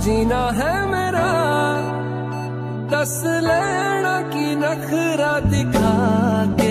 जीना है मेरा, दस लेना की नखरा दिखा के।